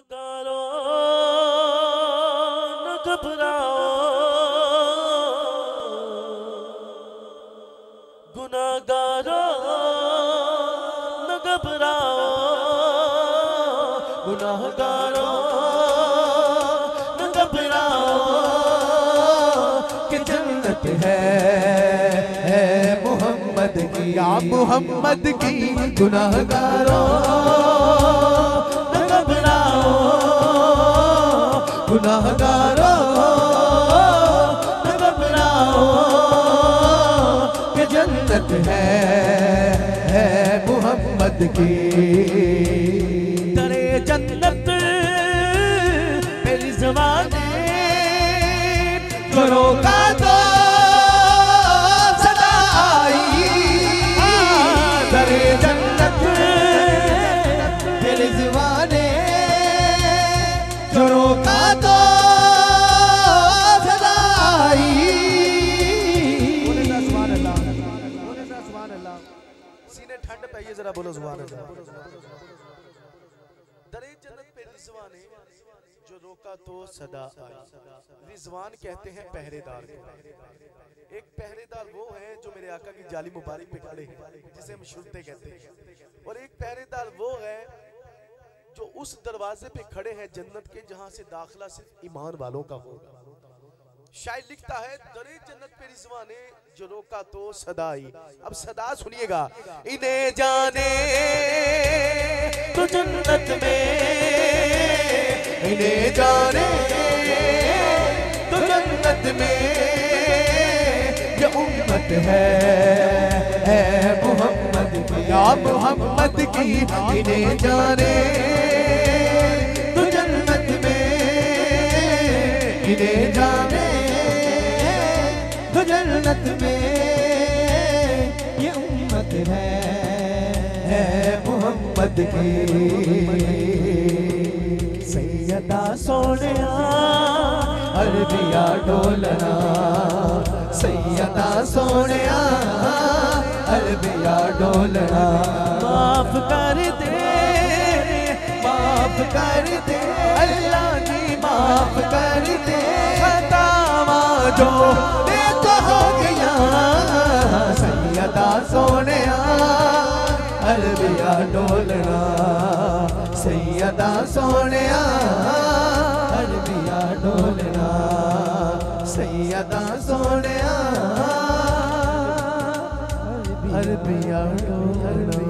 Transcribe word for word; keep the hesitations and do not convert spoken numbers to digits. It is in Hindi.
गुनाहगारों न घबराओ, गुनाहगारों न घबराओ, गुनाहगारों न घबराओ कि जन्नत है, है मोहम्मद की, या मोहम्मद की। गुनाहगारों न घबराओ, गुनाहगारों न घबराओ कि जन्नत है, है मोहम्मद की। दरे जन्नत मेरी ज़बाने करो का तो सदा आई, दरे जन्नत मेरी ज़बाने करो का तो सदा आई। सीने ठंड पे ये जरा बोलो सुभान अल्लाह। दरे जन्नत पे रिज़वाने जो रोका तो सदा आई। रिज़वान कहते हैं पहरेदार को। एक पहरेदार वो है जो मेरे आका की जाली मुबारक पे खड़े हैं, जिसे हम शुरते कहते हैं, और एक पहरेदार वो है जो उस दरवाजे पे खड़े हैं जन्नत के जहां से दाखिला सिर्फ ईमान वालों का होगा। शायद लिखता है दरे जन्नत पे रिज़वाने जो रोका तो सदा आई। अब सदा सुनिएगा। इन्हें जाने तो जन्नत में, इन्हें जाने तो जन्नत में ये उम्मत है, है मोहम्मद की, या मोहम्मद की। इन्हें जाने तो जन्नत में, इन्हें जाने तो जन्नत में ये उम्मत है, है मोहम्मद की। सैयदा सोनिया अरबिया डोलना, सैयदा सोनिया अरबिया डोलना। माफ कर दे, माफ कर दे अल्लाह जी, माफ कर दे खतावा जो तो हो गया। सैयदा सोनिया अरबिया डोलना, सैयदा सोनिया अरबिया डोलना, सैयदा सोनिया अरबिया डोलना।